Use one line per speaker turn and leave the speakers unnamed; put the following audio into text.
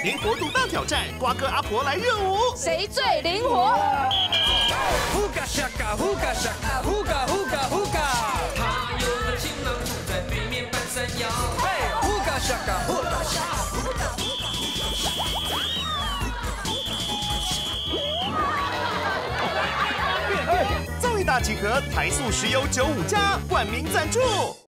灵活度大挑战，瓜哥阿婆来热舞，
谁最灵活？
呼嘎沙嘎，呼嘎沙嘎，呼嘎呼嘎呼嘎。
他有个情郎住在对面半山腰。
嘿，呼嘎沙嘎，呼嘎沙嘎。
综艺大集合，台塑石油95+冠名赞助。